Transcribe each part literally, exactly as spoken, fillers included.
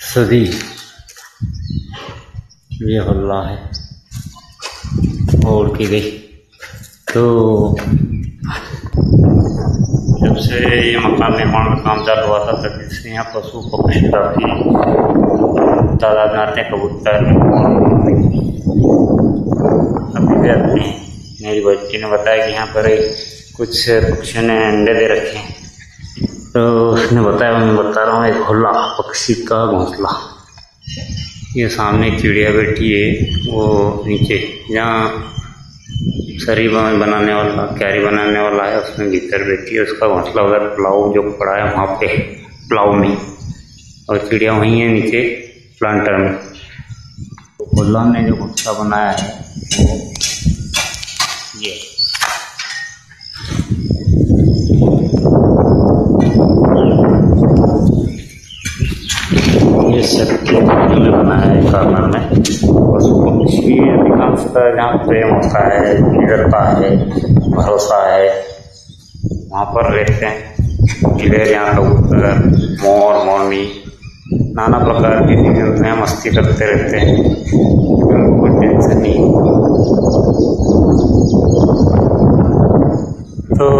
सभी ये हल्ला है और की गई। तो जब से ये मकान निर्माण का काम चालू हुआ था तब से यहाँ पशु पक्षी काफ़ी तादाद में आते हैं। कबूतर अभी भी आते हैं। मेरी बच्ची ने बताया कि यहाँ पर कुछ पक्षियों ने अंडे दे रखे हैं। तो उसने बताया, मैं बता रहा हूँ, एक खुला पक्षी का घोंसला। ये सामने चिड़िया बैठी है, वो नीचे जहाँ सरी बनाने वाला क्यारी बनाने वाला है उसमें भीतर बैठी है। उसका घोंसला उधर प्लाव जो पड़ा है वहाँ पे प्लाव में, और चिड़िया वहीं है नीचे प्लांटर में। तो खुला ने जो घोंसला बनाया है ये ये सबके में बनाया है कार्नर में। पशु पक्षी अधिकांश का जहाँ प्रेम होता है, निडरता है, भरोसा है, वहाँ पर रहते हैं। गिलेर यहाँ कबूतर, मोर, मोरनी, नाना प्रकार की चीज़ें में मस्ती करते रहते हैं, कोई टेंशन नहीं। तो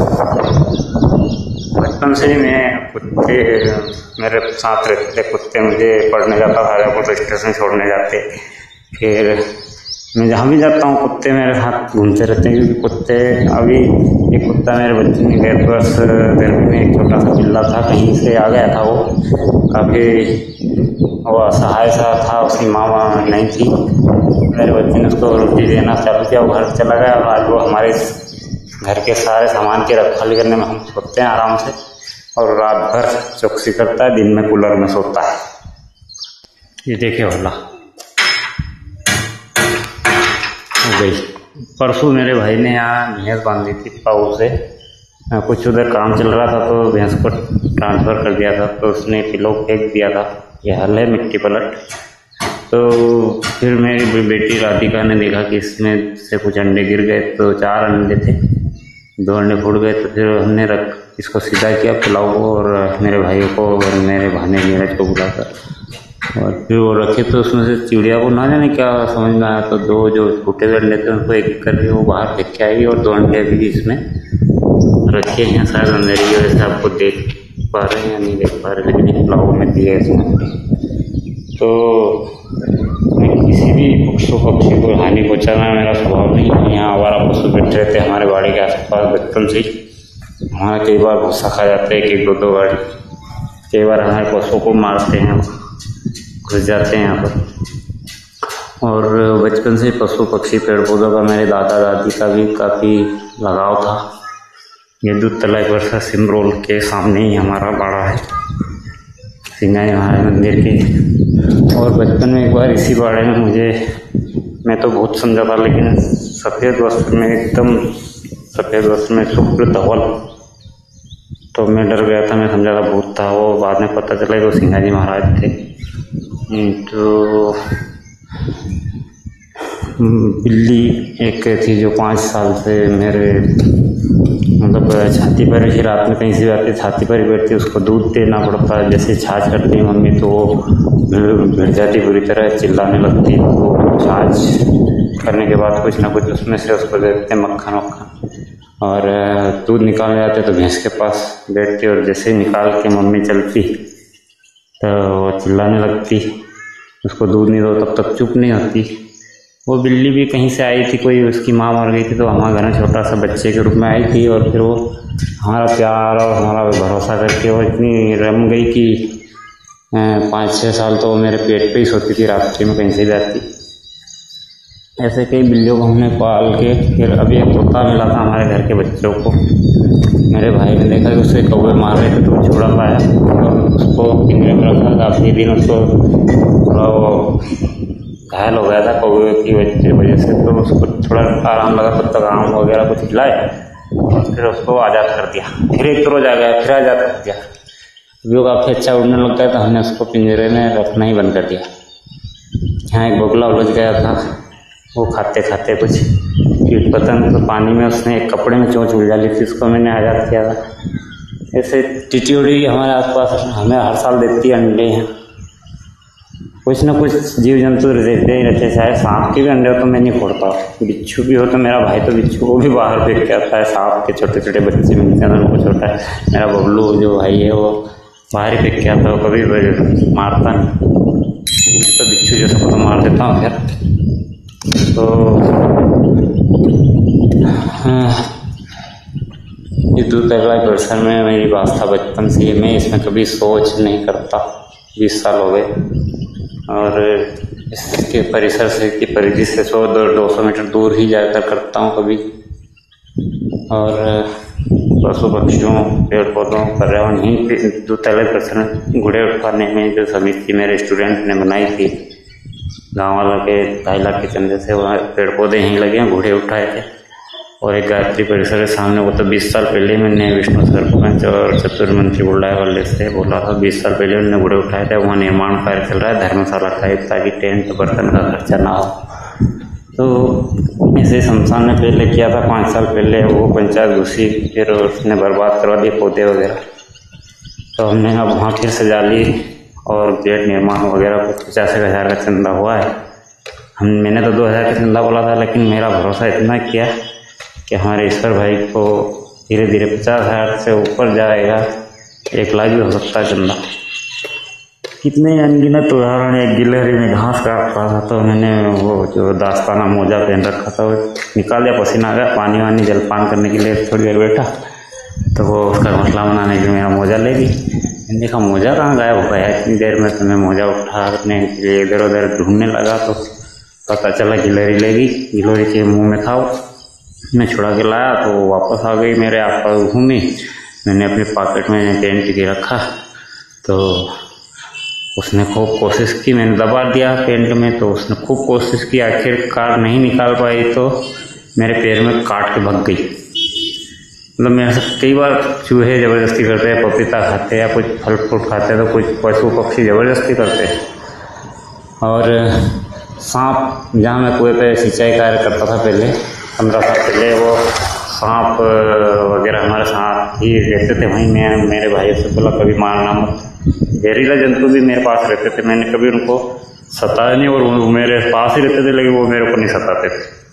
बचपन से ही मैं कुत्ते मेरे साथ रहते थे। कुत्ते मुझे पढ़ने जाता था जब तो स्टेशन छोड़ने जाते, फिर मैं जहाँ भी जाता हूँ कुत्ते मेरे साथ घूमते रहते हैं। क्योंकि कुत्ते, अभी एक कुत्ता मेरे बच्चे ने गए वर्ष गर्मी में एक छोटा सा पिल्ला था, कहीं से आ गया था। वो काफ़ी वो असहाय सा था, उसकी माँ नहीं थी। मेरे बच्चे ने उसको रोटी देना चालू किया, वो घर चला गया। और आज वो हमारे घर के सारे सामान की रखवाली करने में हम सोते हैं आराम से, और रात भर चौकसी करता है, दिन में कूलर में सोता है। ये देखिए होला हो गई। परसों मेरे भाई ने यहाँ भैंस बांधी थी पाऊ से, कुछ उधर काम चल रहा था तो भैंस को ट्रांसफ़र कर दिया था, तो उसने किलो फेंक दिया था। ये हल है मिट्टी पलट। तो फिर मेरी बेटी राधिका ने देखा कि इसमें से कुछ अंडे गिर गए, तो चार अंडे थे, दो अंडे फूट गए। तो फिर हमने रख इसको सीधा किया पुलाव को, और मेरे भाइयों को और मेरे भाने नीरज को बुलाकर, और फिर वो रखे। तो उसमें से चिड़िया को ना जाने क्या समझ में आया, तो दो जो फूटे हुए अंडे थे उनको एक करके वो बाहर फेंक के आई, और दो अंडे भी इसमें रखे हैं। शायद अंधेरी की वजह से आपको देख पा रहे हैं या नहीं देख पा रहे, लेकिन पुलाव में दिए इसमें। तो मैं किसी भी पशु पक्षी को हानि पहुँचाना मेरा स्वभाव नहीं है। यहाँ आवारा पशु बैठे रहते हैं हमारे बाड़ी के आसपास बचपन से ही। हमारे कई बार भूसा खा जाते हैं, एक एक दो दो बार। कई बार हमारे पशुओं को मारते हैं, घुस जाते हैं यहाँ पर। और बचपन से पशु पक्षी पेड़ पौधों का मेरे दादा दादी का भी काफ़ी लगाव था। ये दूध तलाई वर्षा सिमरोल के सामने ही हमारा बाड़ा है, सिंगाई महाराज मंदिर के। और बचपन में एक बार इसी बाड़े में मुझे, मैं तो बहुत समझा था, लेकिन सफ़ेद वस्त्र में, एकदम सफ़ेद वस्त्र में शुक्र धवल, तो मैं डर गया था। मैं समझा था भूत था वो, बाद में पता चला वो सिंगाजी महाराज थे। तो बिल्ली एक थी जो पाँच साल से मेरे मतलब छाती पर ही, रात में कहीं से आती छाती पर ही बैठती, उसको दूध देना पड़ता है। जैसे छाछ करती मम्मी तो वो भिड़ जाती, बुरी तरह चिल्लाने लगती। तो छाछ करने के बाद कुछ ना कुछ उसमें से उसको देते मक्खन वक्खन, और दूध निकालने जाते तो भैंस के पास बैठती, और जैसे ही निकाल के मम्मी चलती तो वो चिल्लाने लगती, उसको दूध नहीं दो, तब तक चुप नहीं होती। वो बिल्ली भी कहीं से आई थी, कोई उसकी माँ मर गई थी, तो हमारे घर में छोटा सा बच्चे के रूप में आई थी। और फिर वो हमारा प्यार और हमारा भरोसा करके वो इतनी रम गई कि पाँच छः साल तो मेरे पेट पे ही सोती थी, रात्रि में कहीं से जाती। ऐसे कई बिल्लियों को हमने पाल के, फिर अभी एक तोता मिला था हमारे घर के बच्चों को। मेरे भाई ने देखा कि उससे कौवे मार रहे थे, तो वो छोड़ा पाया और उसको पिंजरे में रखा। काफ़ी दिन उसको थोड़ा वो घायल हो गया था कौवे की वजह से, तो उसको थोड़ा आराम लगा, तब तक आम वगैरह कुछ खिलाए, और फिर उसको आज़ाद कर दिया। फिर एक तो रोज आ गया, फिर आज़ाद कर दिया। वो काफ़ी अच्छा उड़ने लग गया, तो हमने उसको पिंजरे में रखना ही बंद कर दिया। यहाँ एक बगुला उलझ गया था, वो खाते खाते कुछ कीट पतंग, तो पानी में उसने एक कपड़े में चोंच उलझा ली थी, उसको मैंने आज़ाद किया था। ऐसे टिटियोड़ी हमारे आसपास हमें हर साल देती है अंडे हैं। कुछ ना कुछ जीव जंतु रहते ही रहते, चाहे सांप के भी अंडे हो तो मैं नहीं फोड़ता, बिच्छू भी हो तो मेरा भाई तो बिच्छू को भी बाहर फेंक के आता है, सांप के छोटे छोटे बच्चे मिलते हैं उनको छोटा है, मेरा बबलू जो भाई है वो बाहर ही फेंक के आता है, कभी मारता नहीं, तो बिच्छू जो सबको तो मार देता हूँ। खैर तो हाँ, ये दूध तलाई परिसर में मेरी आस्था बचपन से, मैं इसमें कभी सोच नहीं करता, बीस साल हो गए और इसके परिसर से की परिधि से सौ दो दो सौ मीटर दूर ही जाकर करता हूँ कभी। और पशु पक्षियों पेड़ पौधों पर्यावरण ही दूध तलाई परिसर में घोड़े उठाने में जो समिति मेरे स्टूडेंट ने बनाई थी, गाँव वालों के ढाई लाख के चंदे से वहाँ पेड़ पौधे यहीं लगे हैं, घोड़े उठाए थे। और एक गायत्री परिसर के सामने, वो तो बीस साल पहले मैंने विष्णु सरपंच और चतुर्मंत्री बुल्डाया वाले से बोला था, बीस साल पहले उन्होंने घोड़े उठाए थे, वहाँ निर्माण कार्य चल रहा है धर्मशाला का, ताकि टेंट बर्तन का खर्चा ना हो। तो इसे शमशान ने पहले किया था पाँच साल पहले, वो पंचायत घुसी, फिर उसने बर्बाद करवा दिए पौधे वगैरह। तो हमने अब वहाँ फिर सजा ली और गेट निर्माण वगैरह कुछ पचास एक हज़ार का चंदा हुआ है। हम मैंने तो दो हज़ार का चंदा बोला था, लेकिन मेरा भरोसा इतना किया कि हमारे ईश्वर भाई को धीरे धीरे पचास हज़ार से ऊपर जाएगा, एक लाख भी हो सकता है चंदा। कितने अनगिनत उदाहरण, एक गिलहरी में घास काट रहा था तो मैंने वो जो दास्ताना मोजा पहन रखा था वो निकाल दिया, पसीना आ गया, पानी वानी जलपान करने के लिए थोड़ी देर बैठा तो वो उसका घोंसला बनाने के लिए मेरा मोजा ले ली। मैंने देखा मोजा कहाँ गायब हो गया इतनी देर में, तो मैं मोजा उठाने के लिए इधर उधर ढूंढने लगा तो पता चला गिलहरी ले गई, गिलहरी के मुँह में था वो। मैं छुड़ा के लाया तो वो वापस आ गई, मेरे आस पास घूमी, मैंने अपने पॉकेट में टेंट के रखा तो उसने खूब कोशिश की, मैंने दबा दिया पेंट में तो उसने खूब कोशिश की, आखिरकार नहीं निकाल पाई तो मेरे पैर में काट के भग गई। मतलब मेरे से कई बार चूहे ज़बरदस्ती करते हैं, पपीता खाते हैं या कुछ फल फ्रूट खाते हैं तो कुछ पशु पक्षी ज़बरदस्ती करते हैं। और सांप, जहाँ मैं कुएं पे सिंचाई कार्य करता था पहले पंद्रह साल पहले, वो सांप वगैरह हमारे साथ ही रहते थे वहीं। मैं मेरे भाई से बोला कभी मारना मत, जहरीला जंतु भी मेरे पास रहते थे, मैंने कभी उनको सताया नहीं और वो मेरे पास ही रहते थे, लेकिन वो मेरे को नहीं सताते थे।